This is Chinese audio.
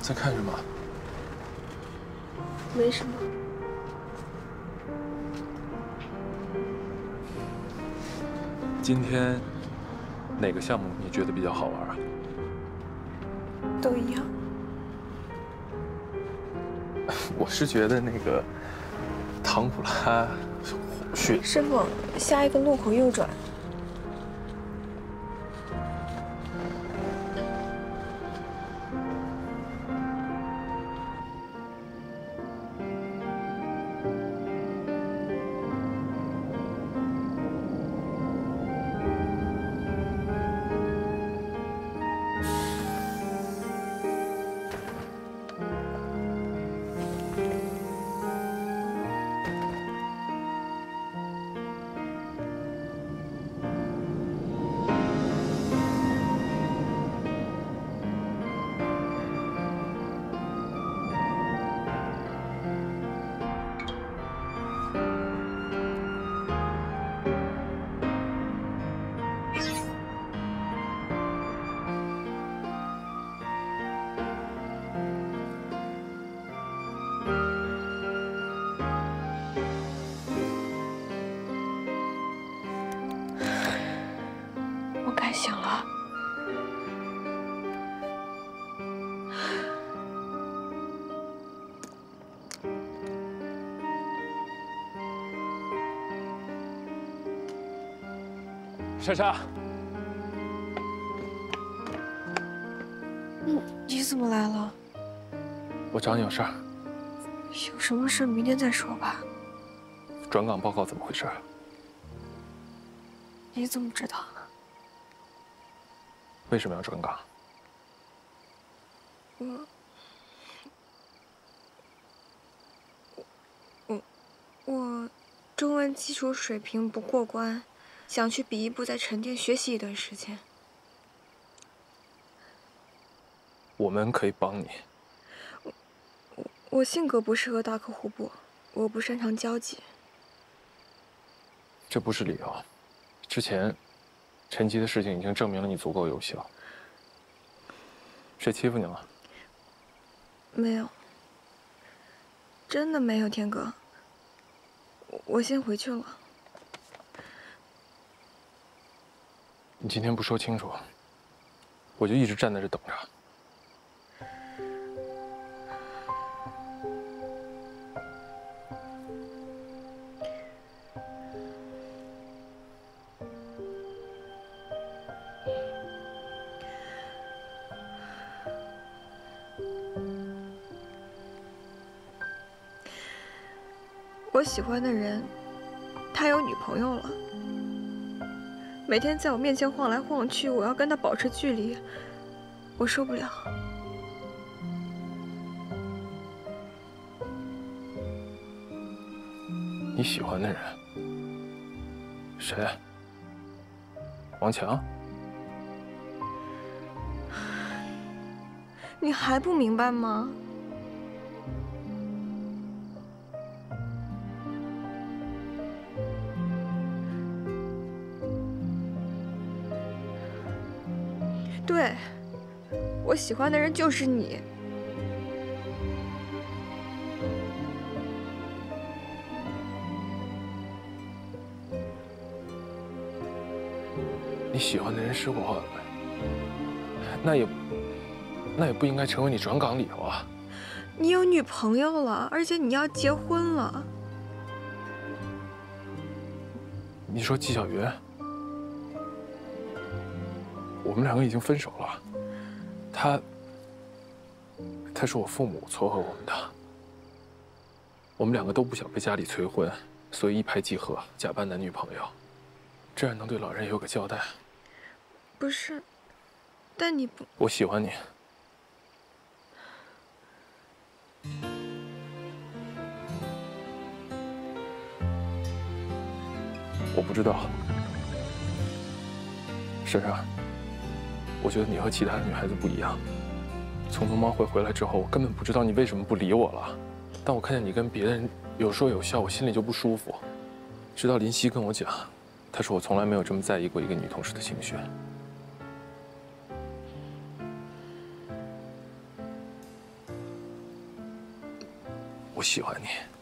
在看什么？ 没什么。 今天哪个项目你觉得比较好玩啊？ 都一样。 我是觉得那个唐普拉雪师傅，下一个路口右转。我该醒了。 莎莎， 你怎么来了？ 我找你有事儿。 有什么事明天再说吧。 转岗报告怎么回事？ 你怎么知道？ 为什么要转岗？ 我中文基础水平不过关，想去笔译部再沉淀学习一段时间。 我们可以帮你。 我性格不适合大客户部，我不擅长交际。 这不是理由。之前陈吉的事情已经证明了你足够优秀。谁欺负你了？ 没有，真的没有，天哥。我先回去了。 你今天不说清楚，我就一直站在这等着。 我喜欢的人，他有女朋友了，每天在我面前晃来晃去，我要跟他保持距离，我受不了。 你喜欢的人？谁？王强？ 你还不明白吗？对，我喜欢的人就是你。 你喜欢的人是我，那也不应该成为你转岗理由啊。 你有女朋友了，而且你要结婚了。 你说纪晓云？我们两个已经分手了，他是我父母撮合我们的，我们两个都不想被家里催婚，所以一拍即合，假扮男女朋友，这样能对老人有个交代。 不是，但你不…… 我喜欢你。我不知道，珊珊，我觉得你和其他的女孩子不一样。从农贸会回来之后，我根本不知道你为什么不理我了。当我看见你跟别人有说有笑，我心里就不舒服。直到林夕跟我讲，他说我从来没有这么在意过一个女同事的情绪。 我喜欢你。